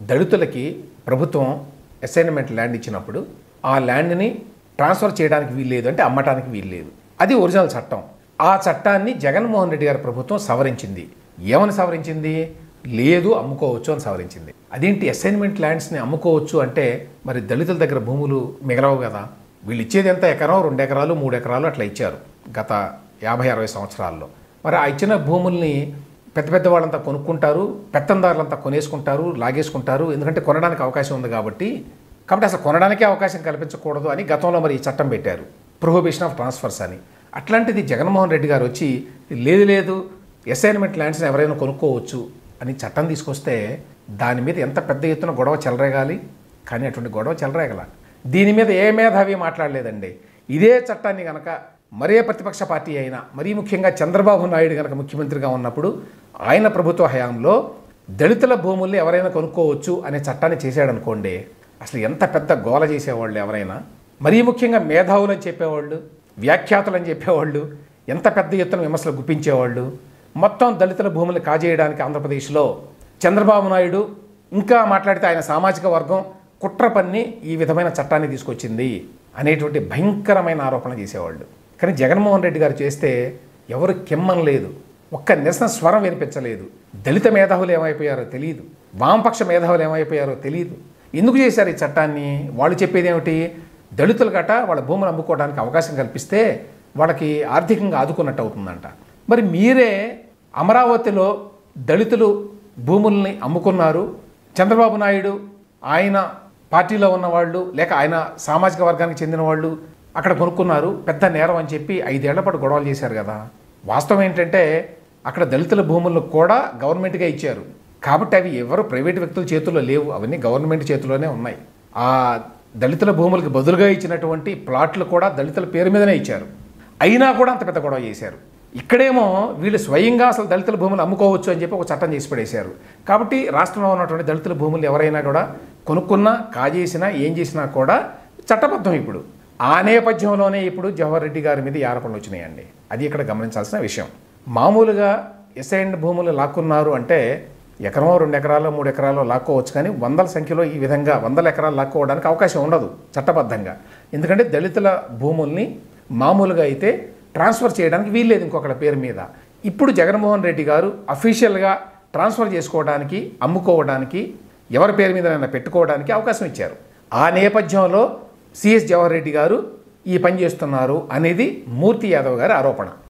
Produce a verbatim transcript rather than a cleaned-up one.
దళితులకి ప్రభుత్వం assignment land ఇచ్చినప్పుడు ఆ ల్యాండ్ని ట్రాన్స్ఫర్ చేయడానికి వీల్లేదు, అంటే అమ్మటానికి వీల్లేదు. అది ఒరిజినల్ చట్టం. ఆ చట్టాన్ని జగన్మోహన్ రెడ్డి గారి ప్రభుత్వం సవరించింది. ఏమని సవరించింది? లేదు, అమ్ముకోవచ్చు అని సవరించింది. అదేంటి, అసైన్మెంట్ ల్యాండ్స్ని అమ్ముకోవచ్చు అంటే మరి దళితుల దగ్గర భూములు మిగలవు కదా. వీళ్ళు ఇచ్చేది ఎంత, ఎకరం, రెండు ఎకరాలు, మూడు ఎకరాలు అట్లా ఇచ్చారు గత యాభై అరవై సంవత్సరాల్లో. మరి ఆ ఇచ్చిన భూముల్ని పెద్ద పెద్ద వాళ్ళంతా కొనుక్కుంటారు, పెత్తందారులంతా కొనేసుకుంటారు, లాగేసుకుంటారు. ఎందుకంటే కొనడానికి అవకాశం ఉంది కాబట్టి. కాబట్టి అసలు కొనడానికే అవకాశం కల్పించకూడదు అని గతంలో మరి ఈ చట్టం పెట్టారు, ప్రొహిబిషన్ ఆఫ్ ట్రాన్స్ఫర్స్ అని. అట్లాంటిది జగన్మోహన్ రెడ్డి గారు వచ్చి లేదు లేదు అసైన్మెంట్ ల్యాండ్స్ని ఎవరైనా కొనుక్కోవచ్చు అని చట్టం తీసుకొస్తే దాని మీద ఎంత పెద్ద ఎత్తున గొడవ చెలరేగాలి. కానీ అటువంటి గొడవ చెలరేగల. దీని మీద ఏ మేధావి మాట్లాడలేదండి. ఇదే చట్టాన్ని కనుక మరే ప్రతిపక్ష పార్టీ అయినా, మరీ ముఖ్యంగా చంద్రబాబు నాయుడు కనుక ముఖ్యమంత్రిగా ఉన్నప్పుడు ఆయన ప్రభుత్వ హయాంలో దళితుల భూముల్ని ఎవరైనా కొనుక్కోవచ్చు అనే చట్టాన్ని చేశాడనుకోండి, అసలు ఎంత పెద్ద గోల చేసేవాళ్ళు ఎవరైనా. మరీ ముఖ్యంగా మేధావులు అని చెప్పేవాళ్ళు, వ్యాఖ్యాతులు అని చెప్పేవాళ్ళు ఎంత పెద్ద ఎత్తున విమర్శలు గుప్పించేవాళ్ళు. మొత్తం దళితుల భూములు కాజేయడానికి ఆంధ్రప్రదేశ్లో చంద్రబాబు నాయుడు, ఇంకా మాట్లాడితే ఆయన సామాజిక వర్గం కుట్ర పన్ని ఈ విధమైన చట్టాన్ని తీసుకొచ్చింది అనేటువంటి భయంకరమైన ఆరోపణ చేసేవాళ్ళు. కానీ జగన్మోహన్ రెడ్డి గారు చేస్తే ఎవరు కిమ్మం లేదు, ఒక్క నిరసన స్వరం వినిపించలేదు. దళిత మేధావులు ఏమైపోయారో తెలియదు, వామపక్ష మేధావులు ఏమైపోయారో తెలియదు. ఎందుకు చేశారు ఈ చట్టాన్ని? వాళ్ళు చెప్పేది ఏమిటి, దళితులు గట వాళ్ళ భూములు అమ్ముకోవడానికి అవకాశం కల్పిస్తే వాళ్ళకి ఆర్థికంగా ఆదుకున్నట్టు అవుతుందంట. మరి మీరే అమరావతిలో దళితులు భూముల్ని అమ్ముకున్నారు, చంద్రబాబు నాయుడు ఆయన పార్టీలో ఉన్నవాళ్ళు లేక ఆయన సామాజిక వర్గానికి చెందిన వాళ్ళు అక్కడ కొనుక్కున్నారు, పెద్ద నేరం అని చెప్పి ఐదేళ్ల పాటు గొడవలు చేశారు కదా. వాస్తవం ఏంటంటే అక్కడ దళితుల భూములను కూడా గవర్నమెంట్గా ఇచ్చారు కాబట్టి అవి ఎవరు ప్రైవేట్ వ్యక్తుల చేతుల్లో లేవు, అవన్నీ గవర్నమెంట్ చేతిలోనే ఉన్నాయి. ఆ దళితుల భూములకు బదులుగా ఇచ్చినటువంటి ప్లాట్లు కూడా దళితుల పేరు మీదనే ఇచ్చారు. అయినా కూడా అంత పెద్ద గొడవ చేశారు. ఇక్కడేమో వీళ్ళు స్వయంగా అసలు దళితుల భూములు అమ్ముకోవచ్చు అని చెప్పి ఒక చట్టం చేసి పడేశారు. కాబట్టి రాష్ట్రంలో ఉన్నటువంటి దళితుల భూములు ఎవరైనా కూడా కొనుక్కున్నా, కాజేసినా, ఏం చేసినా కూడా చట్టబద్ధం. ఇప్పుడు ఆ నేపథ్యంలోనే ఇప్పుడు జవహర్ రెడ్డి గారి మీద ఆరోపణలు వచ్చినాయండి. అది ఇక్కడ గమనించాల్సిన విషయం. మామూలుగా అసైన్డ్ భూములు లాక్కున్నారు అంటే ఎకరమో, రెండు ఎకరాలు, మూడు ఎకరాలు లాక్కోవచ్చు. కానీ వందల సంఖ్యలో ఈ విధంగా వందల ఎకరాలు లాక్కోవడానికి అవకాశం ఉండదు చట్టబద్ధంగా. ఎందుకంటే దళితుల భూముల్ని మామూలుగా అయితే ట్రాన్స్ఫర్ చేయడానికి వీల్లేదు ఇంకొకళ్ళ పేరు మీద. ఇప్పుడు జగన్మోహన్ రెడ్డి గారు అఫీషియల్గా ట్రాన్స్ఫర్ చేసుకోవడానికి, అమ్ముకోవడానికి, ఎవరి పేరు మీదనైనా పెట్టుకోవడానికి అవకాశం ఇచ్చారు. ఆ నేపథ్యంలో సిఎస్ జవహర్ రెడ్డి గారు ఈ పని చేస్తున్నారు అనేది మూర్తి యాదవ్ గారి ఆరోపణ.